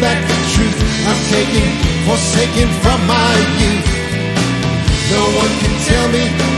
back the truth I've taken, forsaken from my youth. No one can tell me